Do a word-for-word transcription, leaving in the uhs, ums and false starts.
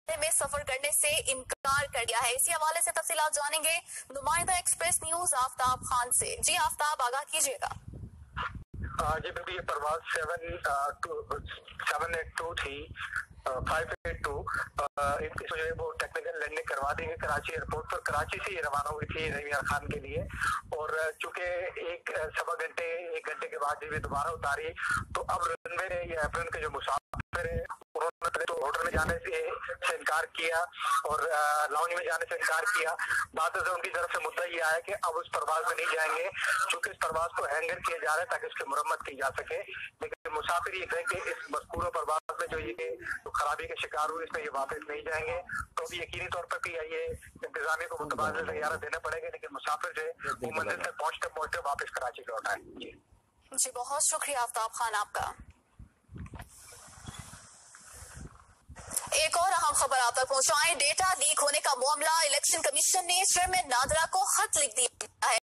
میں سفر کرنے سے انکار کر دیا ہے. اسی حوالے سے تفصیلات جانیں گے نمائندہ ایکسپریس نیوز آفتاب خان سے. جی آفتاب، آگاہ کیجیے گا. جی بالکل، یہ پرواز سیون سیون ایٹ ٹو تھی فائیو ایٹ ٹو ان کی جو ہے وہ ٹیکنیکل لینڈنگ کروا دیں گے کراچی ایئرپورٹ پر. کراچی سے یہ روانہ ہوئی تھی رحیم خان کے لیے، اور چونکہ ایک سوا گھنٹے ایک گھنٹے کے بعد جب یہ دوبارہ اتاری تو اب رنوے نے یا اپریل کے جو مسافر ہیں انہوں نے پہلے تو ہوٹل میں جانے سے سے انکار کیا اور لاؤنج میں جانے سے انکار کیا. بعد سے ان کی طرف سے مدعا یہ آیا کہ اب اس پرواز میں نہیں جائیں گے چونکہ اس پرواز کو ہینگر کیا جا رہا ہے تاکہ اس کی مرمت کی جا سکے. لیکن مسافر یہ کہیں کہ اس مذکورہ پرواز میں جو یہ خرابی کے شکار ہوئے اس میں یہ واپس نہیں جائیں گے. تو اب یقینی طور پر پی آئی اے انتظامیہ کو متبادل طیارہ دینا پڑے گا، لیکن مسافر جو ہے وہ منزل تک پہنچتے پہنچتے واپس کراچی لوٹ آئے. جی جی بہت شکریہ آفتاب خان آپ کا. ایک اور اہم خبر آپ تک پہنچائیں. ڈیٹا لیک ہونے کا معاملہ، الیکشن کمیشن نے چیئرمین نادرا کو خط لکھ دیا ہے.